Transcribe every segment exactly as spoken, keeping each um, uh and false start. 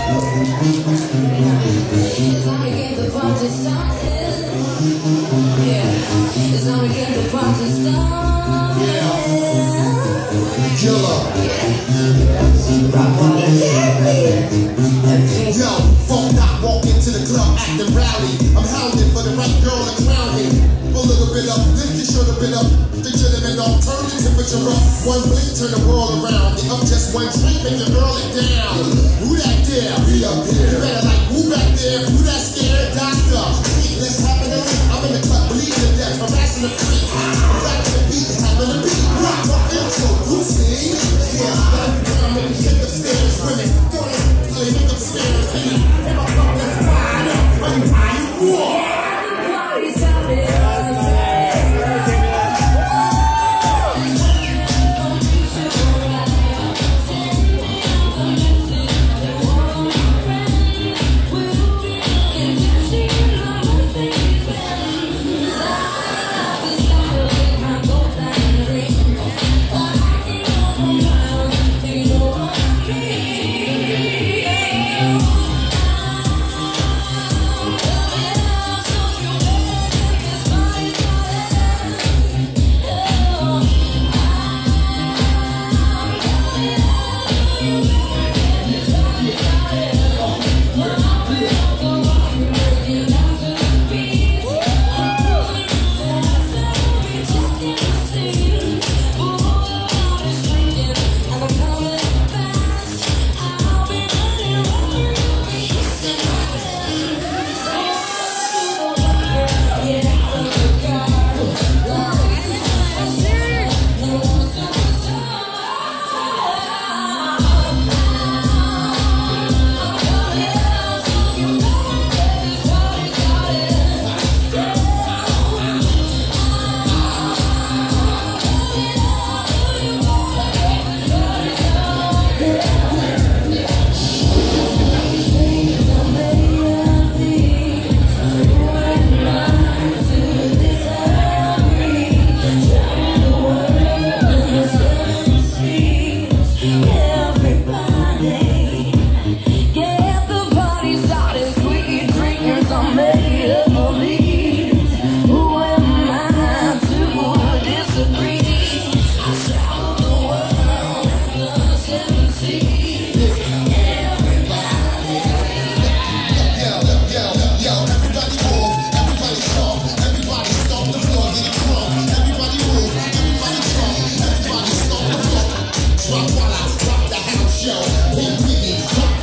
Yo, phone knock, walk into the club, acting rowdy. I'm hounding for the right girl to crown me. Pull a little bit up, lift your shirt a bit up, the gentleman off, turn the temperature up. One blink, turn the world around. Get up just one drink, make your girl it down. Who that there? We up here. You better like, who back there? Who that scared? Doctor. Hey, let's happen to leak. I'm in the club, bleeding to death, harassing the freak. Back to the beat, having a beat. Rock, rock, intro, who sing? Yeah, I'm in the shake of stairs, women. Go ahead. Make them stare at me. And my cup that's wide up. Are you high? Whoa! Everybody's out there.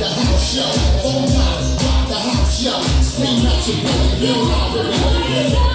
Scream out your boy, you already know.